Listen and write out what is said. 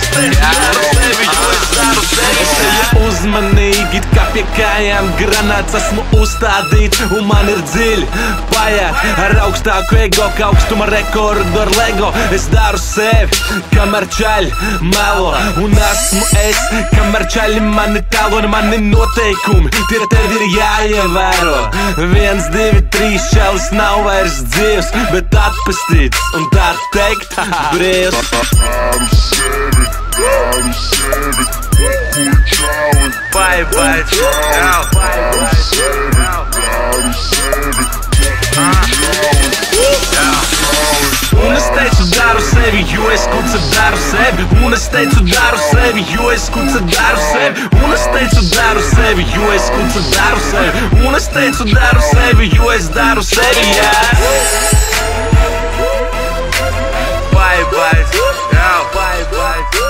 Es eju uzmanīgi, kā pie kājām granāts. Esmu uzstādīts un man ir dziļi pajāt ar augstāku ego, kā augstuma rekordu ar Lego. Es daru sevi, kamēr čaļi melo, un esmu es, kamēr čaļi mani tēlo. Un mani noteikumi, tie tev ir jāievēro. 1, 2, 3, čalis nav vairs dzīvs, bet atpestīts un tā teikt brīvs. Daru sevi, kur čali. Bye, Daru sevi, un es teicu daru sevi, jo es kuca daru sevi. Un es teicu daru sevi, jo es kuca daru sevi. Un es teicu daru sevi, jo es kuca daru sevi. Un es teicu daru sevi, jo es daru sevi, jā. Bye,